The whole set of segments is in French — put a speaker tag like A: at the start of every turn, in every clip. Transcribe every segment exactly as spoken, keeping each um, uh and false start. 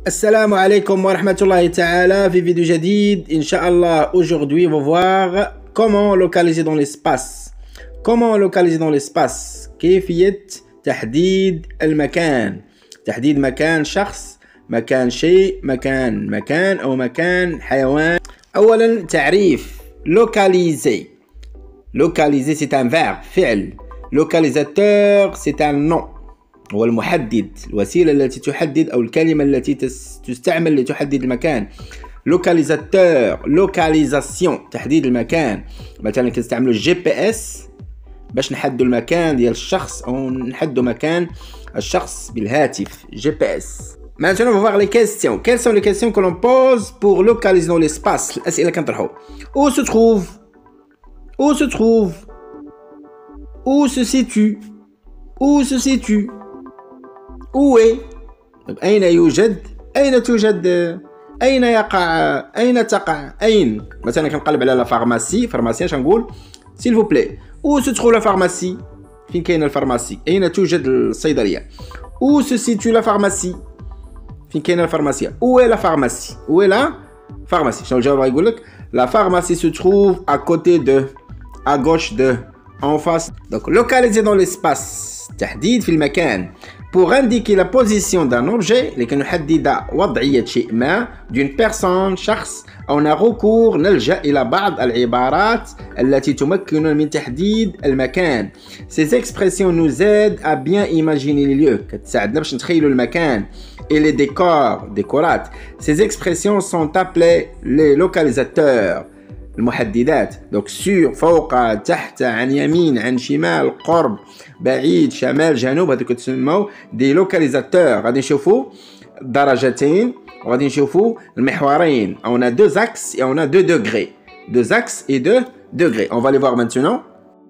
A: Assalamu alaikum wa rahmatullahi ta'ala. في vidéo جديد Inch'Allah. Aujourd'hui on va voir comment localiser dans l'espace. Comment localiser dans l'espace. كيفية تحديد المكان. تحديد مكان شخص، مكان شيء، مكان مكان أو مكان حيوان. أولا تعريف localiser. Localiser c'est un verbe فعل. Localisateur c'est un nom. هو المحدد، الوسيلة التي تحدد أو الكلمة التي تستعمل لتحدد المكان. لوكاليزاتور، لوكاليزاسيون، تحديد المكان. مثلا كنستعملوا الجي بي اس باش نحددوا المكان ديال الشخص أو نحددوا مكان الشخص بالهاتف. جي بي اس. Maintenant on va voir les questions. Quelles sont les questions que l'on pose pour localiser dans l'espace؟ الأسئلة كنطرحوا. Où se trouve؟ Où se trouve؟ Où se situe؟ Où se situe؟ Où est؟ أين يوجد؟ أين توجد؟ أين يقع؟ أين تقع؟ أين؟ مثلا كنقلب على لا فارماسي، فارماسي اش نقول؟ s'il vous plaît. Où se trouve la pharmacie؟ فين كاينه الفارماسي؟ أين توجد الصيدلية؟ Où se situe la pharmacie؟ فين كاينه الفارماسية؟ Où est la pharmacie؟ Où est la pharmacie؟ شنو الجواب غيقول لك؟ La pharmacie se trouve à côté de، à gauche de، en face. Donc localiser dans l'espace، تحديد في المكان. Pour indiquer la position d'un objet، لكي نحدد وضعية شيء ما، d'une personne، شخص، on a recours، نلجأ إلى بعض العبارات التي تمكننا من تحديد المكان. Ces expressions nous aident à bien imaginer les lieux، كتساعدنا باش نتخيلوا المكان. Et les décors، décorات. Ces expressions sont appelées les localisateurs، المحددات. donc sur، فوق، تحت، عن يمين، عن شمال، قرب، بعيد، شمال، جنوب، هذوك تسموا دي لوكاليزاتور. غادي نشوفوا الدرجتين وغادي نشوفوا المحورين. on a deux axes et on a deux degrés. deux axes et deux degrés. On va les voir maintenant.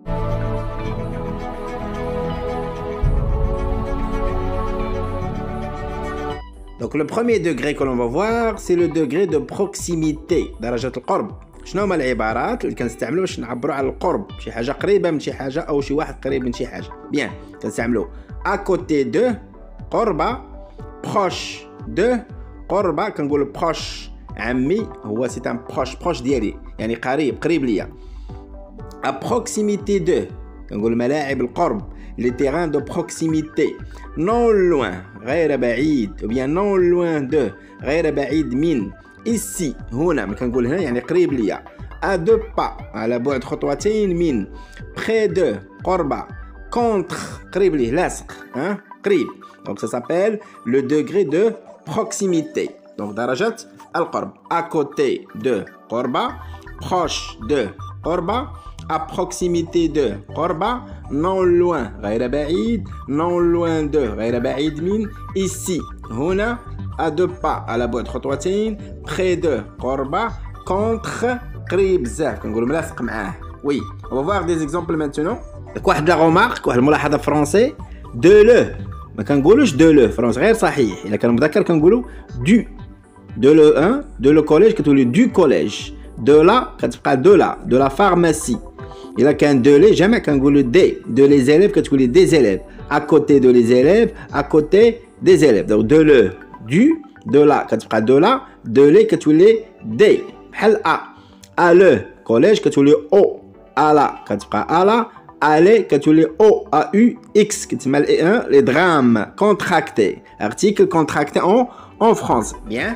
A: Donc le premier degré que l'on va voir c'est le degré de proximité. درجة القرب. شنو هما العبارات اللي كنستعملوا باش نعبروا على القرب، شي حاجه قريبه من شي حاجه او شي واحد قريب من شي حاجه. بيان كنستعملوا à côté de، قربه، proche de، قربه. كنقول proche عمي هو سي ان proche، proche ديالي يعني قريب، قريب ليا. à proximité de كنقول ملاعب القرب، les terrains de proximité. non loin غير بعيد، ou bien non loin de غير بعيد من. ici هنا ملي كنقول هنا يعني قريب ليا. à deux pas على بعد خطوتين من. près de قربة. contre قريب ليه، لاصق، hein قريب. donc ça s'appelle le degré de proximité. donc درجة القرب. à côté de قربة، proche de قربة، à proximité de قربة، non loin غير بعيد، non loin de غير بعيد من. ici هنا، à deux pas على بعد خطوتين، près de قربة، contre قريب بزاف كنقولوا ملاصق معاه. oui on va voir des exemples maintenant. داك واحد لا غومارك، واحد الملاحظه فرونسي. de le ما كنقولوش de le فرونسي غير صحيح. الا كان مذكر كنقولوا du. de le un de le collège كتولي du collège. de la كتبقى de la de la pharmacie. الا كان de les جمع كنقولوا des. de les élèves كتولي des élèves. à côté de les élèves، à côté des élèves. donc de le du، de la كتبقى de la، de les كتولي des. بحال a. à le collège كتولي au. à la كتبقى à la. à les كتولي o. a u x كتسمى les drames contractés. article contracté en en France. bien.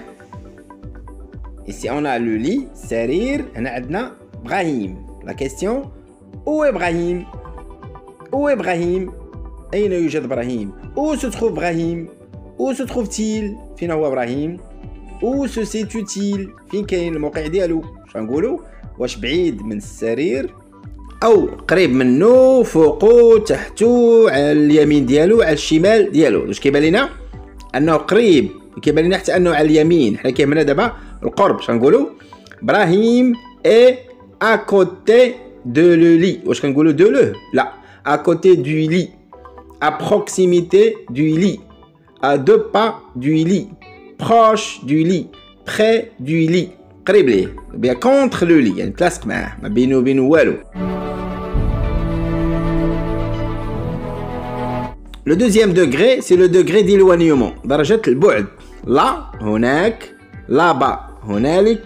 A: ici on a le lit، سرير. هنا عندنا إبراهيم. la question où est Ibrahim؟ où est Ibrahim؟ أين يوجد إبراهيم؟ où se trouve إبراهيم؟ où se trouve-t-il؟ فين هو إبراهيم؟ où se situe-t-il؟ فين كاين الموقع ديالو؟ شنو نقولوا؟ واش بعيد من السرير أو قريب منه، فوقو، تحتو، على اليمين ديالو، على الشمال ديالو. واش كيبان لينا؟ أنه قريب. كيبان لينا حتى أنه على اليمين. حنا كيهمنا دابا القرب. شنو نقولوا؟ إبراهيم est à côté de le lit. واش كنقولوا de le؟ لا. à côté du lit. à proximité du lit. à deux pas du lit. proche du lit. près du lit. قريب ليه. bien contre le lit يعني تلاصق معاه، ما بينه وبينه والو. Le deuxième degré, c'est le degré d'éloignement. درجة البعد. لا هناك، là-bas هنالك.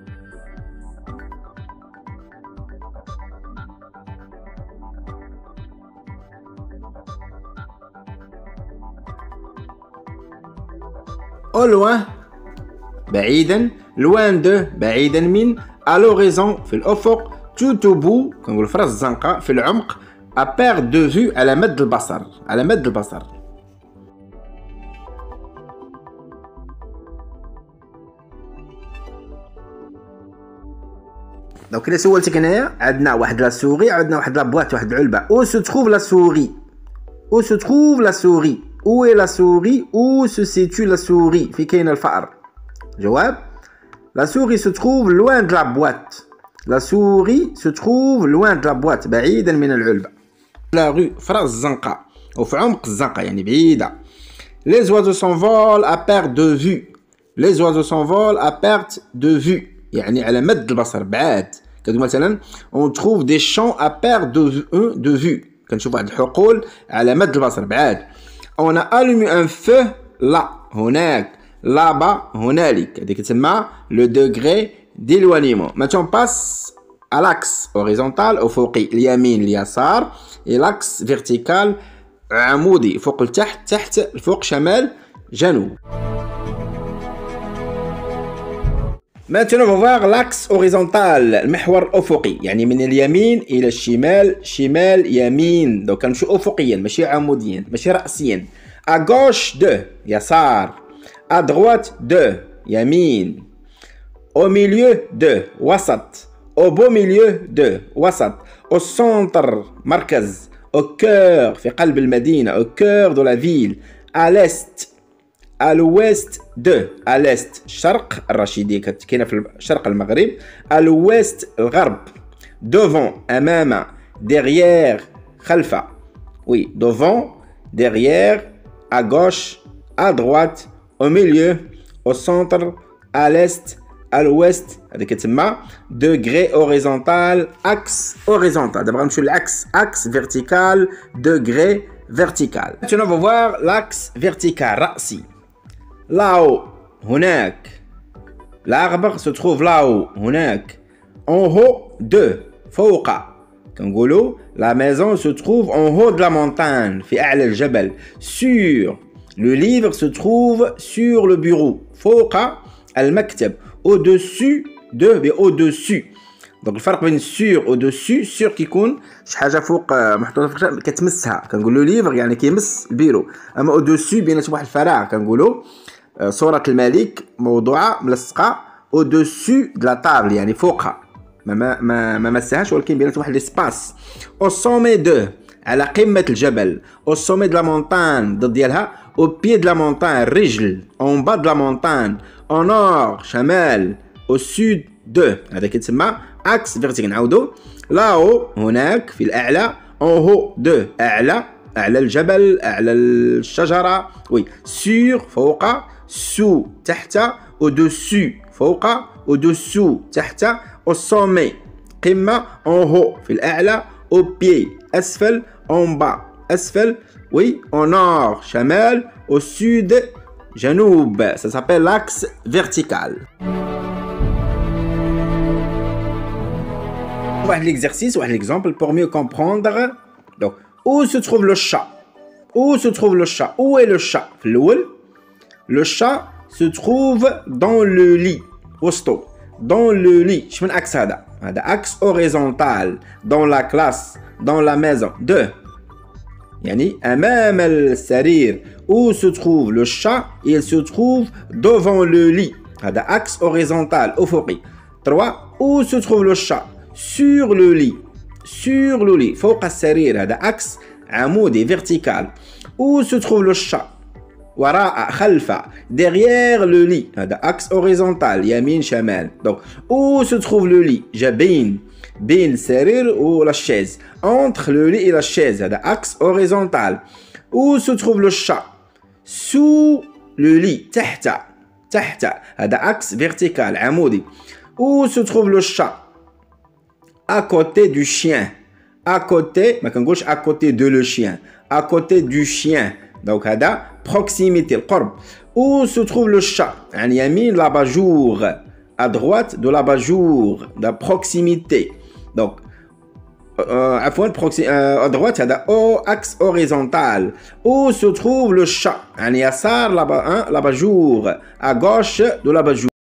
A: au loin بعيدا، loin de بعيدا من، à l'horizon في الأفق، tout au bout كنقول في راس الزنقة في العمق، à perte de vue على مد البصر، على مد البصر. دونك إلا سولتك هنايا عندنا واحد لا سوغي، عندنا واحد لا بواط، واحد العلبة. où se trouve la souris؟ où se trouve la souris؟ où est la souris؟ où se situe la souris؟ في كاين الفأر؟ جواب: la souris se trouve loin de la boîte. la souris se trouve loin de la boîte، بعيدا من العلبة. la rue في راس الزنقة أو في عمق الزنقة يعني بعيدة. les oiseaux s'envolent à perte de vue. les oiseaux s'envolent à perte de vue يعني على مد البصر بعاد. كتقول مثلا on trouve des champs à perte de vue de vue كنشوف واحد الحقول على مد البصر بعاد. on a allumé un feu là هناك، là-bas هنالك. هذه كتسمى le degré d'éloignement. Maintenant on passe à l'axe horizontal أفقي اليمين اليسار، et l'axe vertical عمودي فوق لتحت، تحت الفوق شمال جنوب. Maintenant on va voir l'axe horizontal المحور الأفقي يعني من اليمين إلى الشمال، شمال يمين. دونك كنمشيو أفقيا ماشي عموديا ماشي رأسيا. à gauche de يسار، à droite de يمين، au milieu de وسط، au beau milieu de وسط، au centre مركز، au cœur في قلب المدينة، au cœur de la ville، à l'est، à l'ouest de، à l'est الشرق الرشيدية كاينة في شرق المغرب، à l'ouest الغرب، devant أمام، derrière خلف، oui devant derrière، à gauche à droite، au milieu au centre، à l'est à l'ouest. هذا كتسمى degré horizontal، axe horizontal. دابا غنمشيو للعكس axe vertical، degré vertical. Maintenant on va voir l'axe vertical رأسي. là-haut هناك، l'arbre se trouve là-haut هناك، en haut de فوق كنقولوا la maison se trouve en haut de la montagne في أعلى الجبل. sur le livre se trouve sur le bureau فوق المكتب، au-dessus de ب au-dessus. دونك الفرق بين sur au-dessus، sur كيكون شي حاجه فوق محطوطه فوق كتمسها كنقولوا ليفر يعني كيمس البيرو، اما au-dessus بينات واحد الفراغ كنقولوا صورة الملك موضوعة ملصقة au-dessus de la table يعني فوقها ما ما ما مسهاش، ولكن بينات واحد ليسباس. au sommet de على قمة الجبل، au sommet de la montagne ضد ديالها، au pied de la montagne الرجل، en bas de la montagne، au nord شمال، au sud de. هذا كيتسمى axe vertical. نعاودو là-haut هناك في الأعلى، en haut de أعلى، أعلى الجبل أعلى الشجرة، oui sur فوق، sous تحت، au-dessus فوق، au-dessous تحت، au sommet قمة، en haut في الأعلى، au pied أسفل، en bas أسفل، oui au nord شمال، au sud جنوب. Ça s'appelle l'axe vertical. واحد l'exercice واحد l'exemple pour mieux comprendre. Donc où se trouve le chat؟ où se trouve le chat؟ où est le chat؟ في الأول le chat se trouve dans le lit وسطو، dans le lit. شمن axe هذا؟ هذا axe horizontal. dans la classe، dans la maison. deux يعني أمام السرير. où se trouve le chat؟ il se trouve devant le lit. هذا axe horizontal أفقي. trois où se trouve le chat؟ sur le lit. sur le lit فوق السرير. هذا axe عمودي vertical. où se trouve le chat؟ وراء خلف. derrière le lit. هذا axe horizontal يمين شمال. donc où se trouve le lit؟ جا بين بين السرير ولا chaise. entre le lit et la chaise. هذا axe horizontal. où se trouve le chat؟ sous le lit تحت تحت. هذا axe vertical عمودي. où se trouve le chat؟ à côté du chien. à côté ما كنقولش à côté de le chien. à côté du chien. donc هذا proximité القرب. où se trouve le chat يعني يمين l'abat-jour à droite de l'abat-jour de proximité donc euh, عفوا proxi euh, à droite هذا au axe horizontal où se trouve le chat يعني يسار l'abat-jour à gauche de l'abat-jour